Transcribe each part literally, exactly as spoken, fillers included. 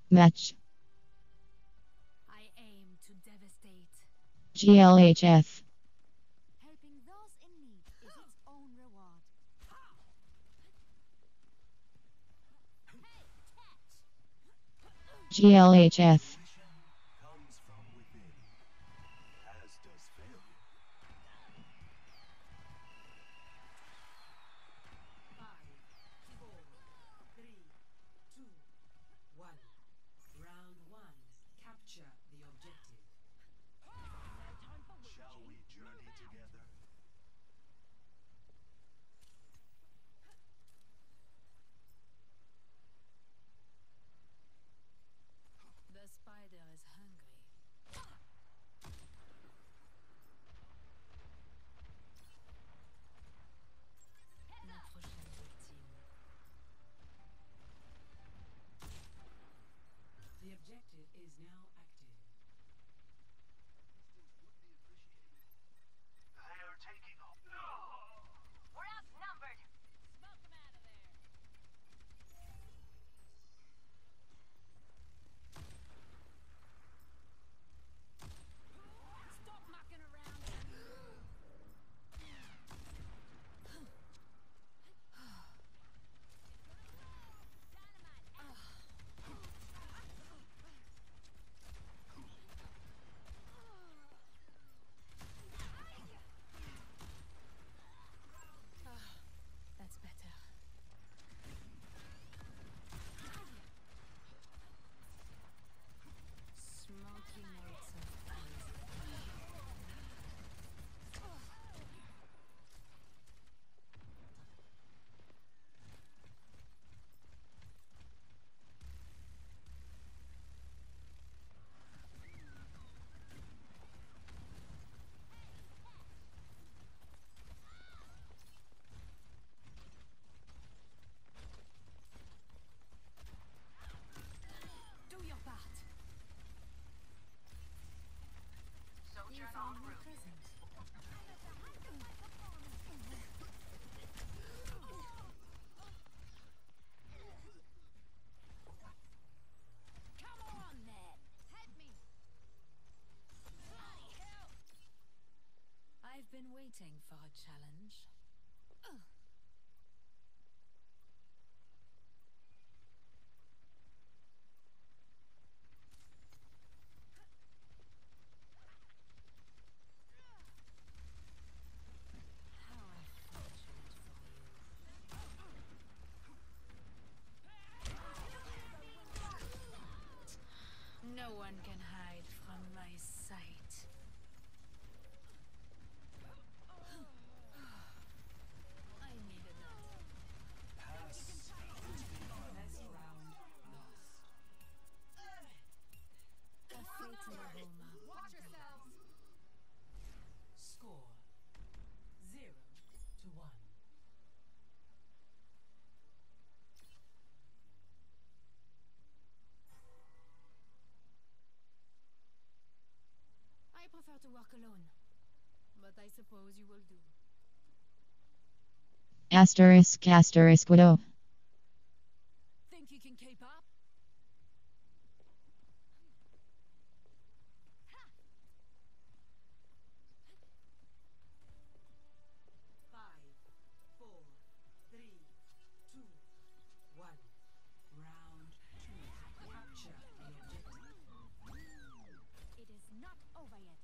Match. I aim to devastate. G L H F. Helping those in need is its own reward. Hey, catch! G L H F. Ambition comes from within, as does failure. Five, four, three, two, one. Round one. Capture the objective. Shall we journey together? The spider is hungry. Ma prochaine victime. The objective is now active. They are taking hold. We're outnumbered! Smoke them out of there! Stop mucking around! That's better. Smoky notes of poison. Do your part. Sojourn If en only route. present. Come on, then. Help me. Bloody hell. I've been waiting for a challenge. Ugh. How unfortunate for you. No one can hide from my sight. I needed that. Pass. Best round lost. A fatal aroma. Watch yourselves. Score zero to one. I prefer to work alone, but I suppose you will do. Asterisk asterisk widow. Think you can keep up? Five, four, three, two, one. Round two. Capture the objective. It is not over yet.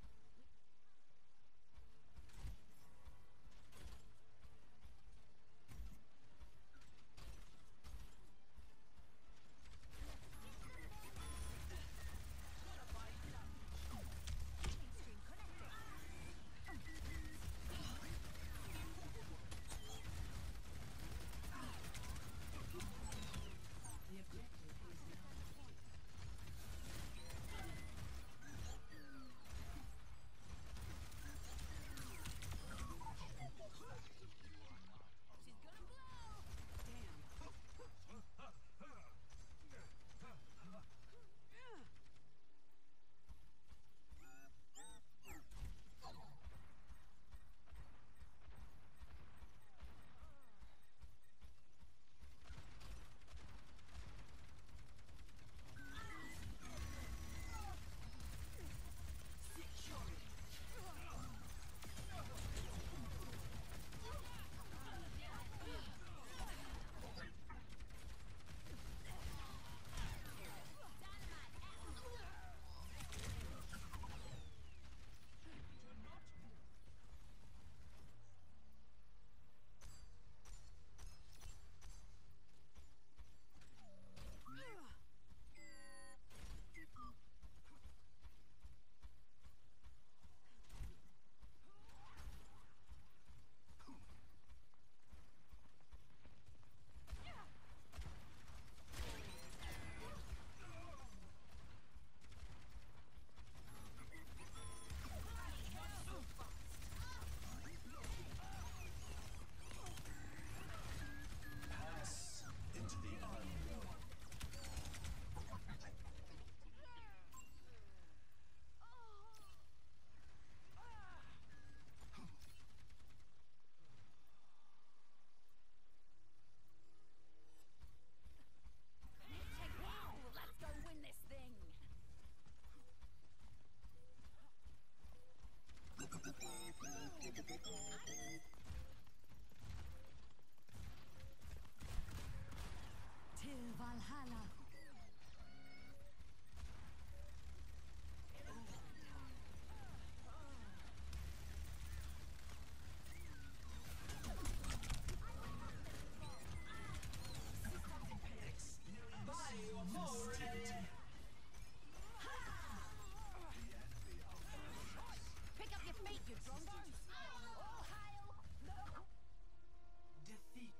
Defeat.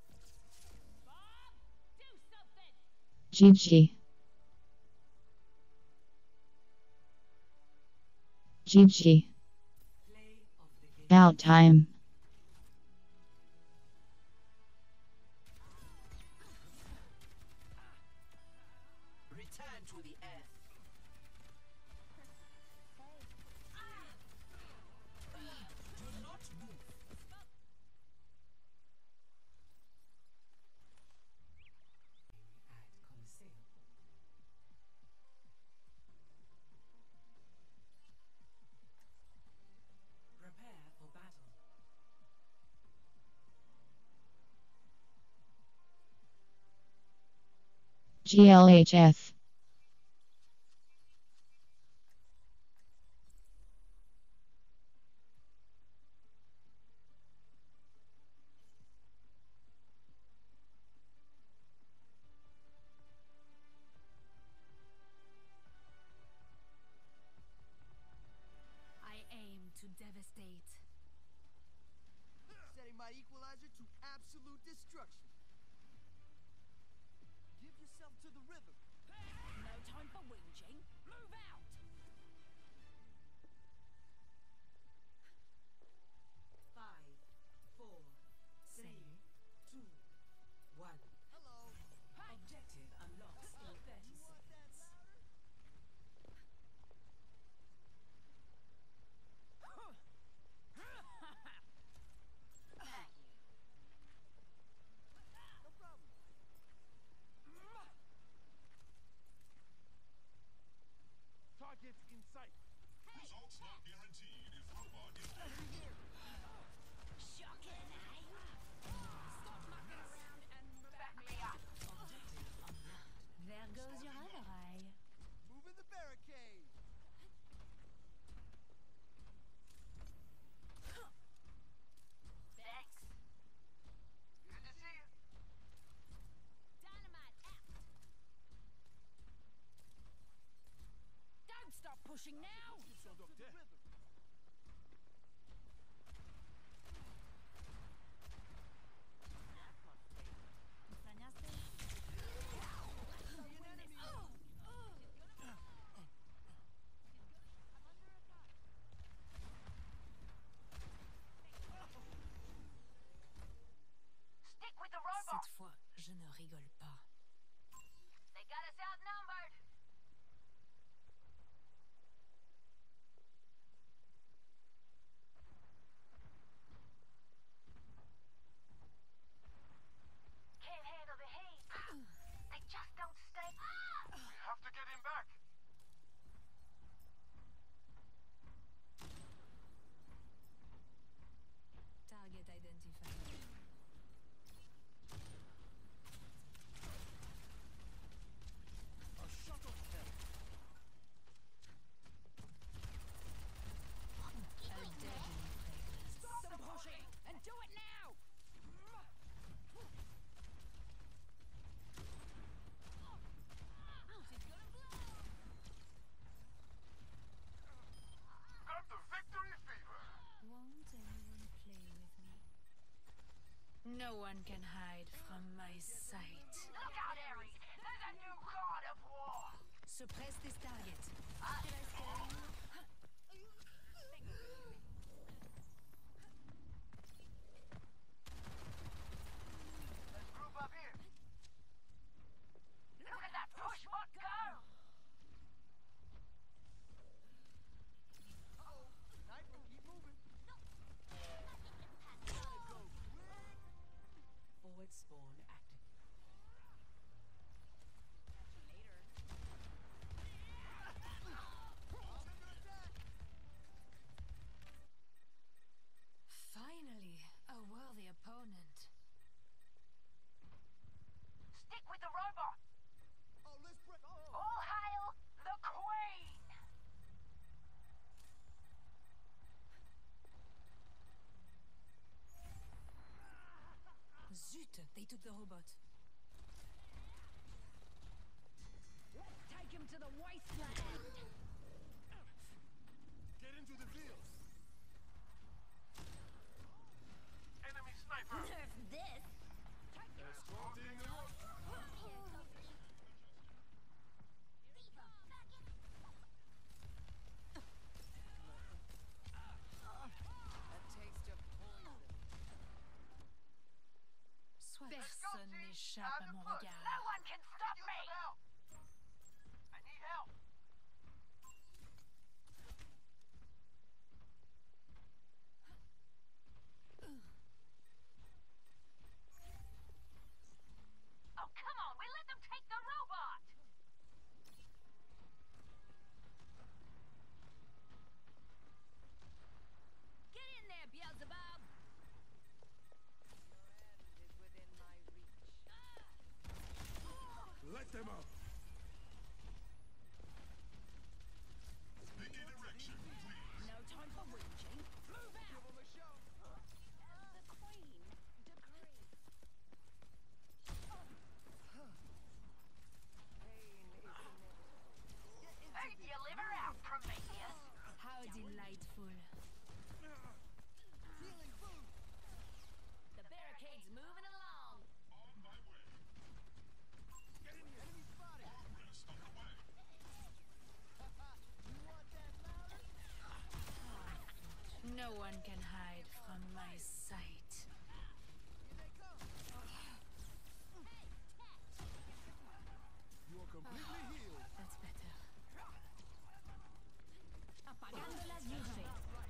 G G. G G. Play of the game. About time. Return to the earth. Do not move. At Coliseum. Prepare for battle. G L H F. I aim to devastate. Setting my equalizer to absolute destruction. Give yourself to the rhythm. No time for whinging. Move out! Five, four, three, two, one. Hello. Objective unlocks in thirty seconds. No problem. Targets in sight. Results not guaranteed if robot is dead. Shocking, eh? Stop mucking around and back me up. Objective unlocked. There goes your other eye. Moving the barricade. Thanks. Good to see you. Dynamite out. Don't stop pushing now. To the rhythm. Cette fois, je ne rigole pas. They got us outnumbered. Can't handle the heat. They just don't stay. We have to get him back. Target identified. A shuttle step. A deadly fragrance. Stop the pushing and do it now. Got the victory fever. Won't anyone play with me? No one can hide from my sight. Look out, Ares. There's a new god of war. Suppress this target. Let's group up here. Look at that push bot go. Uh-oh. Sniper, keep moving. Forward spawn active. Finally, a worthy opponent. Stick with the robot. Oh, let's break. Oh. All hail the queen. Zut, they took the robot. Let's take him to the wasteland. Get into the field. échappe à mon regard. No one can stop Use me! some help. I need help. Oh, come on, we let them take the robot! Get in there, Beelzebub! Your end is within my reach. Let them up. Pick a direction, please. No time for whinging. Move Give out! them a show. The Queen decrees. Pain is inevitable. Eat your liver out, Prometheus! How delightful. Healing food. The barricade's moving along. On my way. Enemy spotted. Rest on the way. You want that louder? No one can hide from my sight. Here they come. You are completely healed. That's better. Apagando las luces.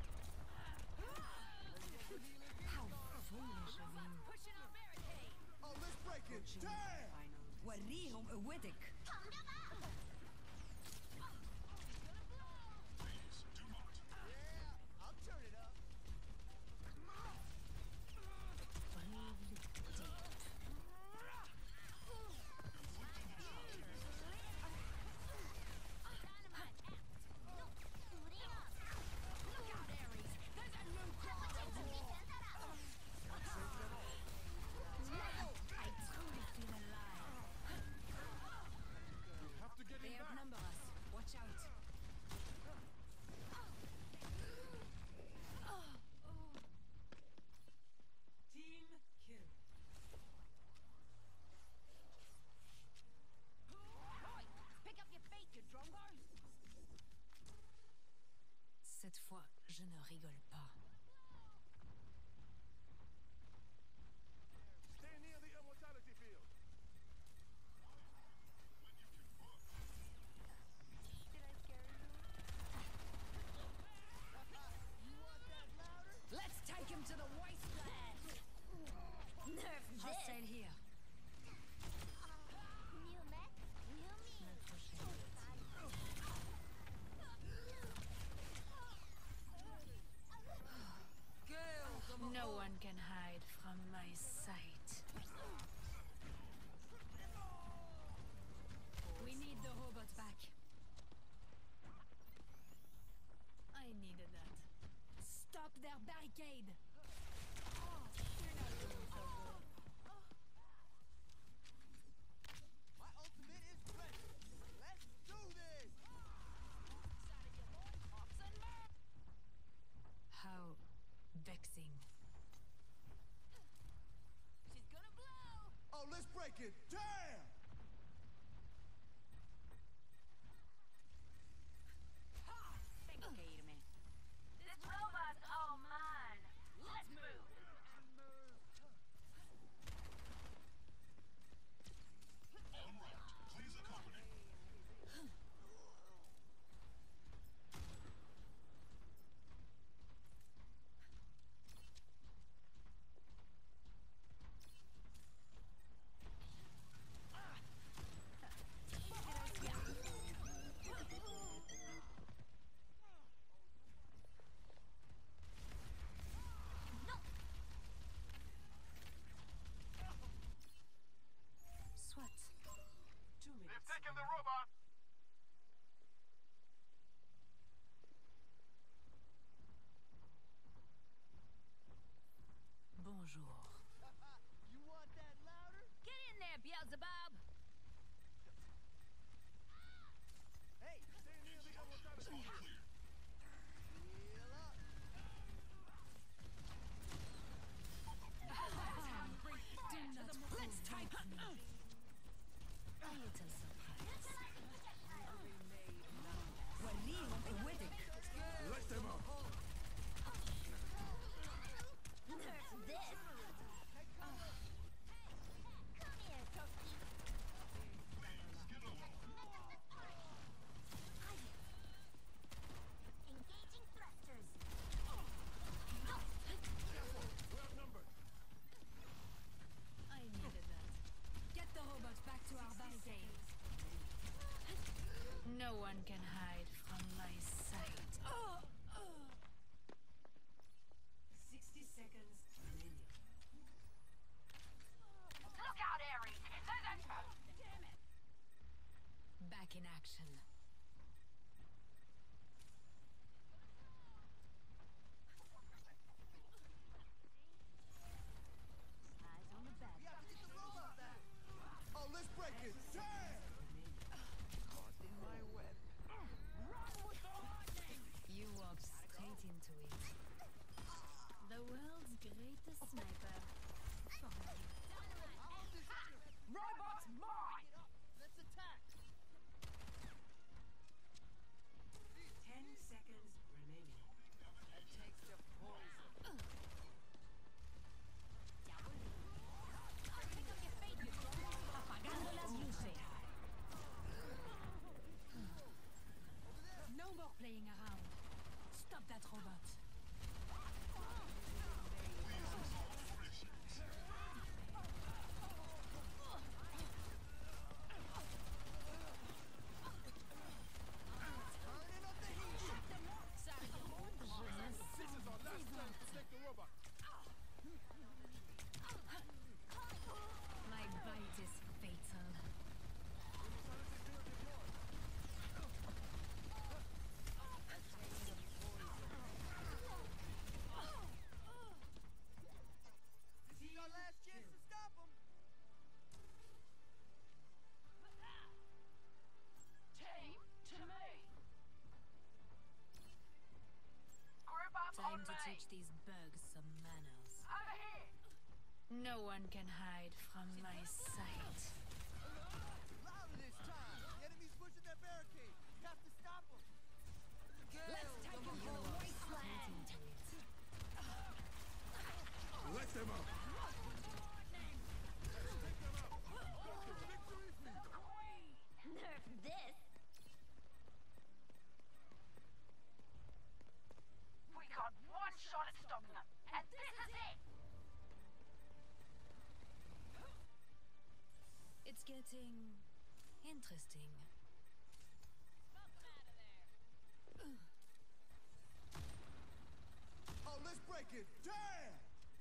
How foolish of you. Pushing our barricade. Oh, let's break it. Damn! وريهم قوتك. Please, do not. Yeah, I'll turn it up. Breathe deep. I truly feel alive. You have to get They in back. outnumber us. Watch out. Team kill. Pick up your feet, you drongos. Cette fois, je ne rigole pas. Stay near the immortality field. Did I scare you? You want that louder? Let's take him to the wasteland. Nerf Hostile here. New mech, new me. No one can hide from my sight. We need the robot back. I needed that. Stop their barricade! My ultimate is ready. Let's do this. How vexing. She's gonna blow! Oh, let's break it. Damn! Vengairme. This robot's all mine. Let's move. En route. Please accompany. Soit. Two minutes. They've taken the robot. Bonjour. You want that louder? Get in there, Beelzebub! Hey, stay near the immortality field. Heal up. Do not let's type me. A little surprise. وريهم قوتك. Let them up. Nerf this. Come here, the sniper. Robot's mine! Let's attack! Ten seconds remaining. That takes the poison. Apagando las luces. No more playing around. Stop that robot. Turning up the heat. This is our last chance to take the robot. My bite is fatal. This is our last chance to stop him. Team to me. Group up Time on to me. teach these bugs some manners. Over here. No one can hide from my sight. Louder this time. The enemy's pushing that barricade. You have to stop him. Let's take him for a wasteland. Let them up. Nerf this. We got one shot at stopping them, and this is it. It's getting interesting. Oh, let's break it. Damn!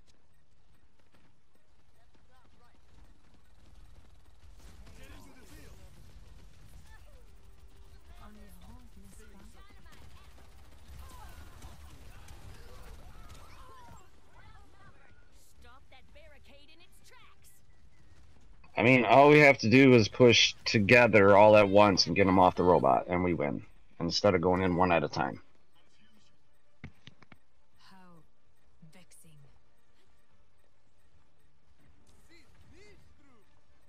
Get into the field. Enivrant, n'est-ce pas? Stop that barricade in its tracks. I mean, all we have to do is push together all at once and get them off the robot, and we win. Instead of going in one at a time. How vexing. See, these through.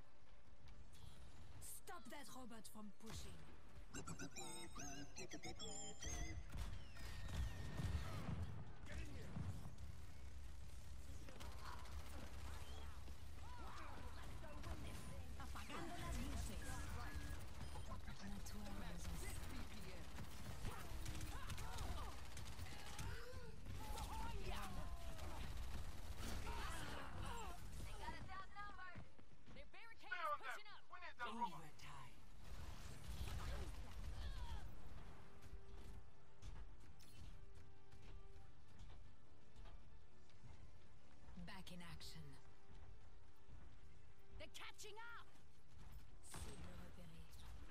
Stop that robot from pushing. Get in here. Apagando las luces. La toile est They got us outnumbered. Their barricade is pushing up. We need that robot. Overtime. back in action. They're catching up. Cible repérée.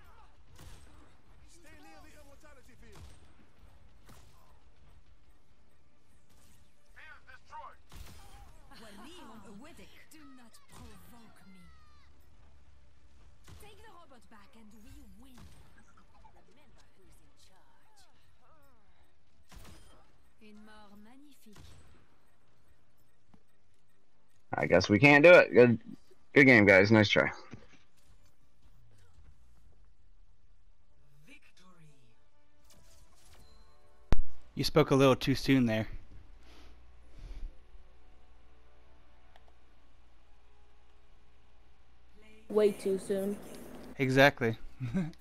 Stay near the immortality field. Field destroyed. Do not provoke me. Take the robot back and we win. Remember who's in charge. Une mort magnifique. I guess we can't do it. Good, good game, guys. Nice try. Victory. You spoke a little too soon there. Way too soon. Exactly.